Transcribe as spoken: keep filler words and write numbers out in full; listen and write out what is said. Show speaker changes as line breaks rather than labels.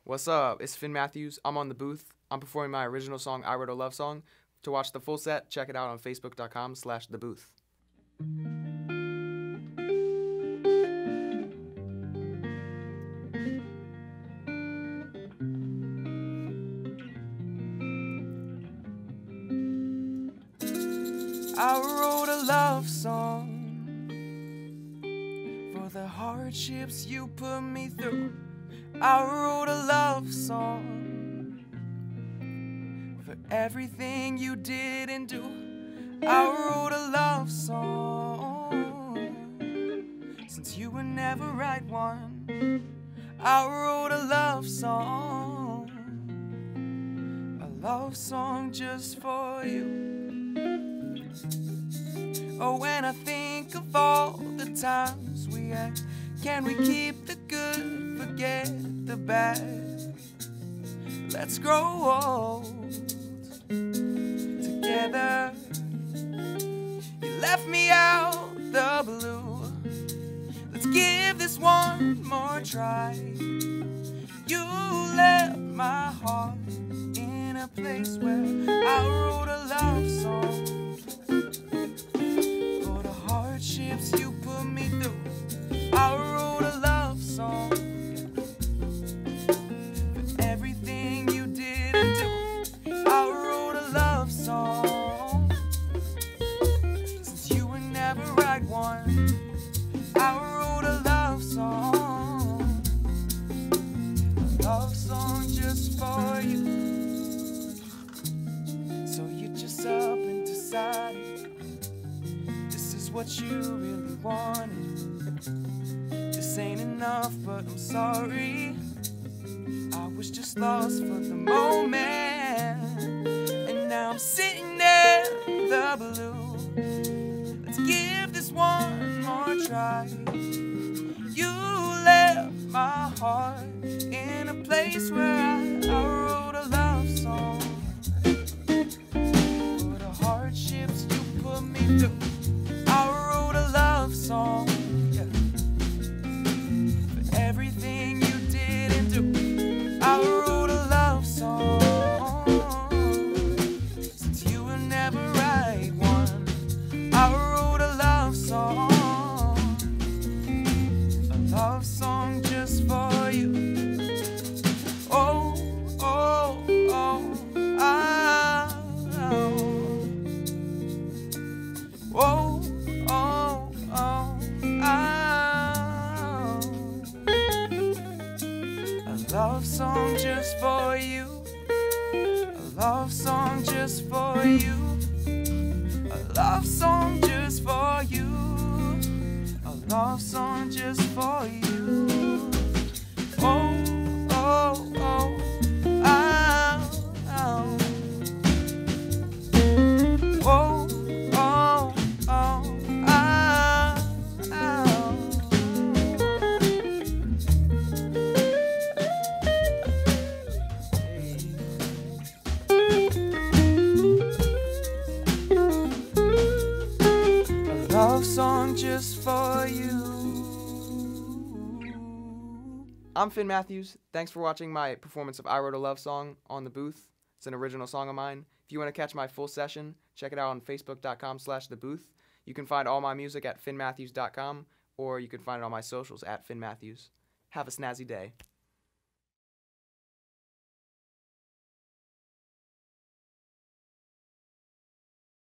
What's up? It's Finn Matthews. I'm on the booth. I'm performing my original song, I Wrote a Love Song. To watch the full set, check it out on facebook.com slash the booth. I wrote a love song for the hardships you put me through. I wrote a love song for everything you didn't do. I wrote a love song since you were never right one. I wrote a love song, a love song just for you. Oh, when I think of all the times we had, can we keep the good, forget the bad? Let's grow old together. You left me out the blue. Let's give this one more try. You left my heart in a place where I wrote a love song for the hardships you put me through. I wrote a love song for everything you didn't do. I wrote a love song since you were never right one. I wrote a love song, a love song just for you. So you just up and decided this is what you really wanted. This ain't enough, but I'm sorry. I was just lost for the moment, and now I'm sitting there in the blue. Let's give this one more try. You left my heart in a place where I, I wrote a love song for the hardships you put me through. I wrote a love song, yeah, for everything you didn't do. I wrote a love song since you were never right one. I wrote a love song, a love song just for you. Oh, oh, oh, ah, oh. Whoa, oh, oh, ah. A love song just for you. A love song just for you. A love song just for you. A love song just for you. Oh, oh, oh, ah, oh. Whoa, oh, oh, ah, oh. A love song just for you. I'm Finn Matthews. Thanks for watching my performance of I Wrote a Love Song on the booth. It's an original song of mine. If you want to catch my full session, check it out on facebook.com slash the booth. You can find all my music at finn matthews dot com, or you can find it on my socials at Finn Matthews. Have a snazzy day.